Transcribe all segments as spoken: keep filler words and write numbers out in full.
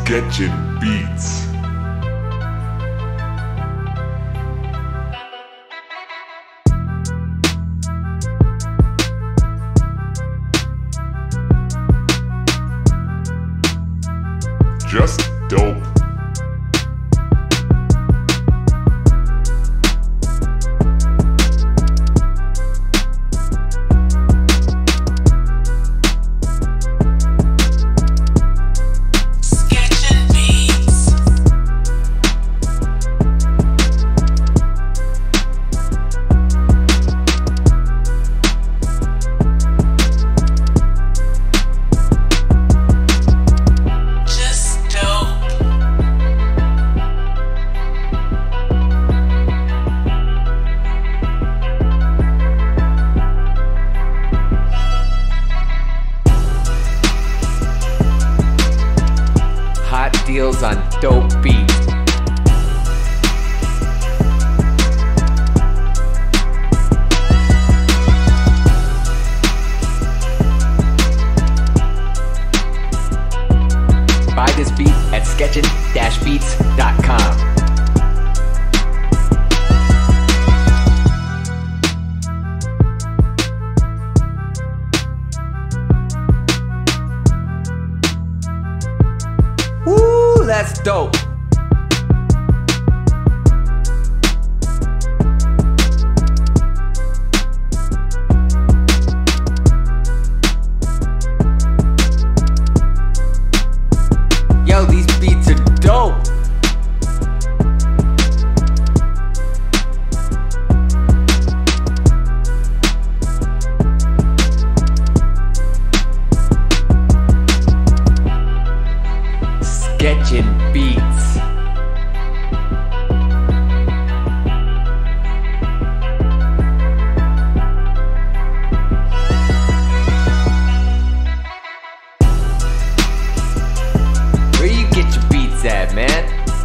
Sketchin-Beats. Just dope. Sketchin-Beats. Just dope. Hot deals on dope beats. Buy this beat at sketchin dash beats dot com. Woo, that's dope. Yo, these beats are dope. Sketchin-Beats. Where you get your beats at, man?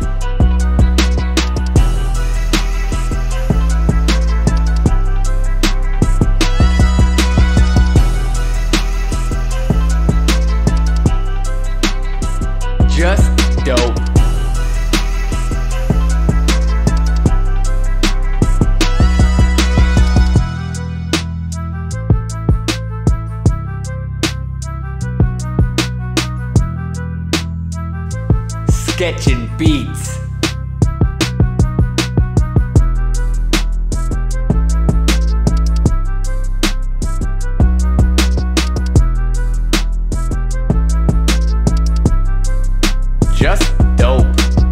Just dope. Sketchin-Beats. Just dope.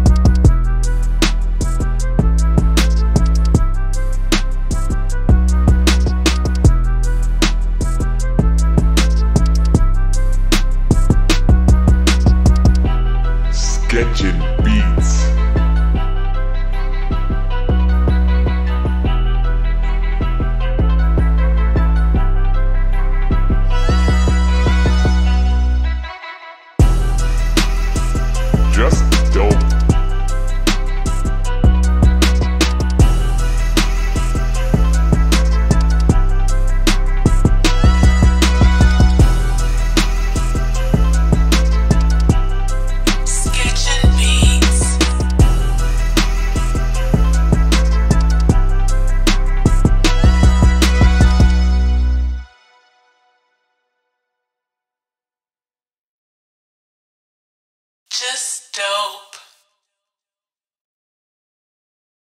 Sketchin-Beats. Just dope. Sketchin-Beats. Just dope.